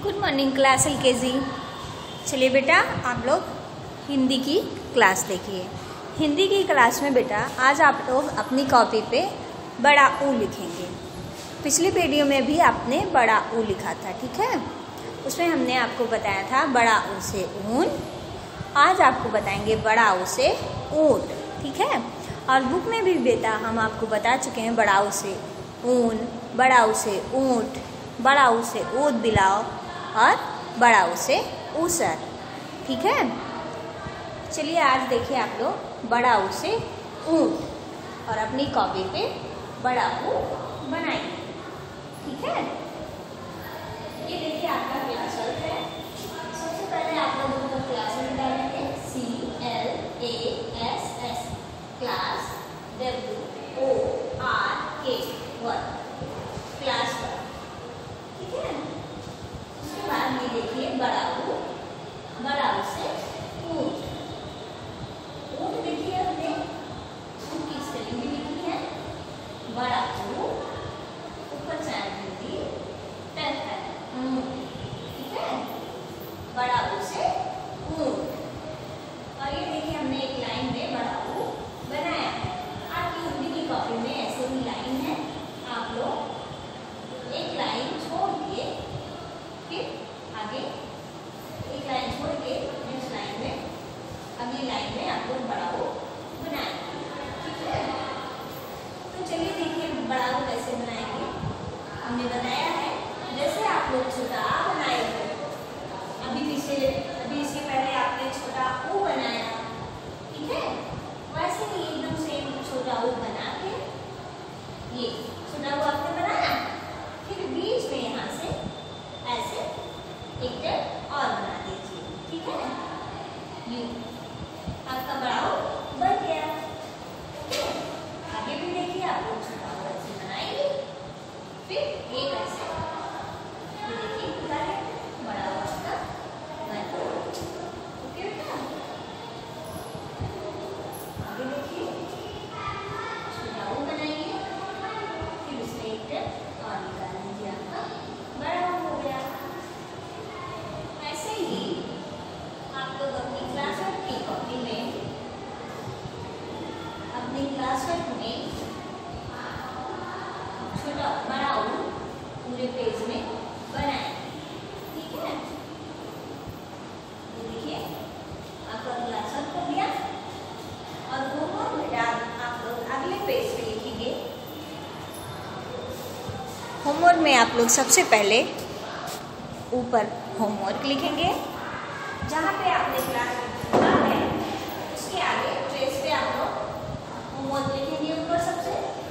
Good morning class LKG। चलिए बेटा आप लोग हिंदी की क्लास देखिए। हिंदी की क्लास में बेटा आज आप लोग अपनी कॉपी पे बड़ा ऊ लिखेंगे। पिछली वीडियो में भी आपने बड़ा ऊ लिखा था, ठीक है। उसमें हमने आपको बताया था बड़ा ऊ से ऊन। आज आपको बताएंगे बड़ा ऊ से ऊंट, ठीक है। और बुक में भी बेटा हम आपको बता चुके हैं बड़ा ऊ से ऊन, बड़ा ऊ से ऊंट, बड़ा ऊ से ऊद बिलाओ और बड़ा ऊ से ऊसर, ठीक है। चलिए आज देखिए आप लोग बड़ा ऊ से ऊंट और अपनी कॉपी पे बड़ा ऊ बनाइए, ठीक है। ये देखिए आपका क्लास वर्क है। सबसे पहले आप लोगों को क्लास में डालेंगे CLASS class WORK work, class work, ठीक है। उसके बाद में देखिए बड़ा ऊ से ऊंट। ऊंट देखिए हमने ऊंट की स्पेलिंग भी लिखी है। बड़ा ऊ ऊपर चार बिंदी टेंथ है, ठीक है। बड़ा ऊ से ऊंट। और ये देखिए हमने एक लाइन में बड़ा ऊ बनाया है। आपकी हिंदी की कॉपी में ऐसे ही लाइन है। आप लोग एक लाइन छोड़ के फिर आगे एक लाइन छोड़ के नेक्स्ट लाइन में अगली लाइन में आप लोग बड़ा ऊ बनाएंगे, ठीक है। तो चलिए देखिए बड़ा ऊ कैसे बनाएंगे। हमने बताया है जैसे आप लोग छोटा आ बनाए थे, अभी इसके पहले आपने छोटा ऊ बनाया, ठीक है। वैसे ही एकदम सेम छोटा ऊ बना के ये छोटा ऊ आपने बनाया, फिर बीच में यहाँ से ऐसे एक टेप और बना दीजिए, ठीक है। यू आपका बड़ा ऊ बन गया, ठीक है। आगे भी देखिए आप लोग छोटा ऊ ऐसे बनाएंगे, फिर एक ऐसे ये देखिए पूरा है बड़ा ऊ आपका बन गया, ओके बेटा। आगे देखिए छोटा ऊ बनाइए, फिर उसमें एक टेप और निकाल लीजिए, आपका बड़ा ऊ हो गया। ऐसे ही आप लोग अपनी क्लास वर्क की कॉपी में, अपनी क्लास वर्क में छोटा बड़ा ऊ पूरे पेज में बनाएं, ठीक है। देखिए आपका क्लास वर्क कर दिया। और होमवर्क बेटा आप लोग अगले पेज पे लिखेंगे। होमवर्क में आप लोग सबसे पहले ऊपर होमवर्क लिखेंगे, जहाँ पे आपने क्लास लिखा है उसके आगे ट्रेस पे आप लोग होमवर्क लिखेंगे। ऊपर सबसे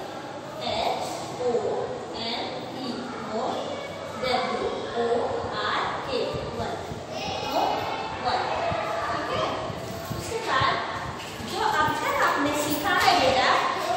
HOMWORK, ठीक है। उसके बाद जो अक्षर आपने सीखा है बेटा,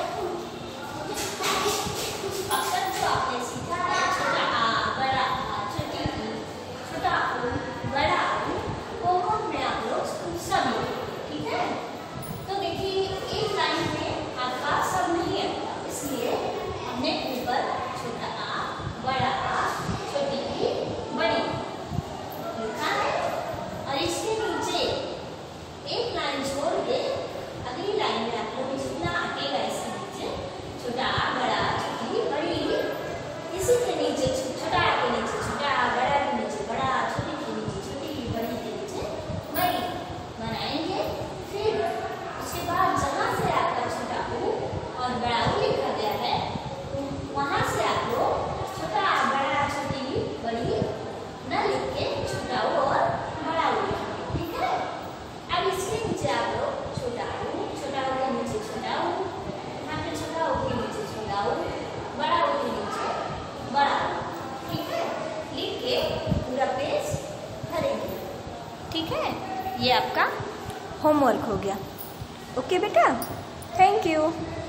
अक्षर जो आपने सीखा है छोटा आ, बड़ा आ, छोटी ई, छोटा ऊ, बड़ा ऊ, होमवर्क में आप लोग सब लिखें, ठीक है। तो देखिए एक लाइन में आपका सब नहीं है, इसलिए हमने ऊपर छोटा आ, बड़ा आ, छोटी ई, बड़ी लिखा है। और इसके नीचे एक लाइन छोड़ के अगली लाइन में आप लोग जितना आएगा इसके नीचे छोटा आ, बड़ा आ, छोटी बड़ी, इसी के नीचे छोटा आ के नीचे छोटा आ, बड़ा के नीचे बड़ा आ, छोटी के नीचे छोटी, बड़ी के नीचे बड़ी बनाएंगे। फिर उसके बाद जहाँ से आपका छोटा ऊ और बड़ा ऊ लिखा गया है वहाँ से आप लोग छोटा आ, बड़ा आ, छोटी बड़ी न लिख के छोटा ऊ और बड़ा ऊ लिखेंगे, ठीक है। अब इसके नीचे आप लोग छोटा ऊ के नीचे छोटा ऊ, यहाँ पे छोटा ऊ के नीचे छोटा ऊ, बड़ा ऊ के नीचे बड़ा ऊ, ठीक है। लिख के पूरा पेज भरेंगे, ठीक है। ये आपका होमवर्क हो गया, ओके बेटा। Thank you.